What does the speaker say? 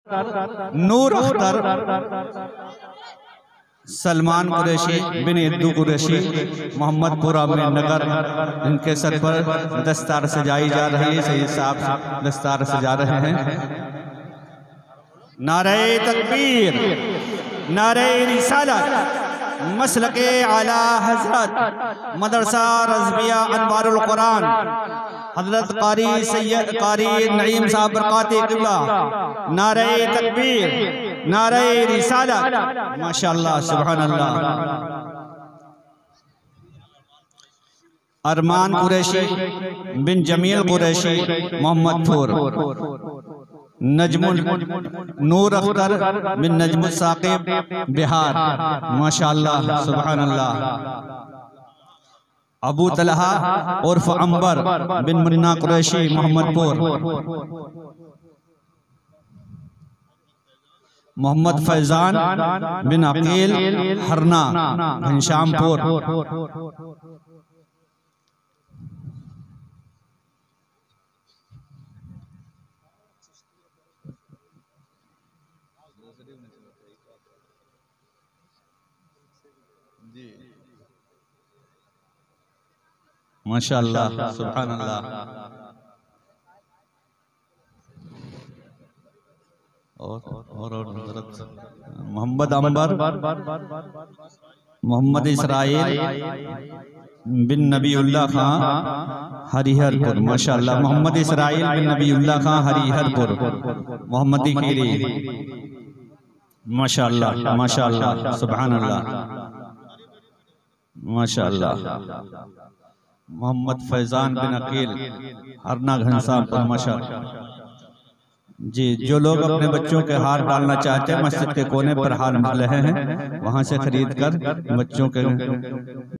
नूर अख्तर सलमान कुरैशी बिन इद्दू कुरैशी मोहम्मदपुरा में नगर, इनके सर पर दस्तार सजाई जा रही है। सैयद साहब दस्तार सजा रहे हैं। नारे तकबीर, नारे रिसालत, मसलके आला हजरत मदरसा रज़विया अनवारुल कुरान हजरत कारी सैयद कारी नईम साहब बरकाते क़िबला। नारे तकबीर, नारे रिसालत, माशाअल्लाह सुभान अल्लाह। अरमान कुरैशी बिन जमील कुरैशी मोहम्मदपुर। नजमुल नूर अख्तर बिन नजमुल साकिब बिहार, माशाअल्लाह सुभान अल्लाह। अबू तलहा उर्फ अंबर बिन मुन्ना कुरैशी मोहम्मदपुर। मोहम्मद फैजान बिन अकील हरना घनश्यामपुर। माशाअल्लाह सुभान अल्लाह। और मोहम्मद अंबर मोहम्मद इसराइल बिन नबीउल्लाह खां हरिहरपुर, माशाअल्लाह। मोहम्मद इसराइल बिन नबीउल्लाह खां हरिहरपुर मोहम्मदी कीरी, माशाअल्लाह माशाअल्लाह सुभान अल्लाह माशाअल्लाह। मोहम्मद फैजान बिन अकील हरना घनश्यामपुर, माशाअल्लाह। जी, जो लोग अपने बच्चों के हार डालना चाहते हैं, मस्जिद के कोने पर हार मिल रहे हैं, वहां से खरीद कर बच्चों के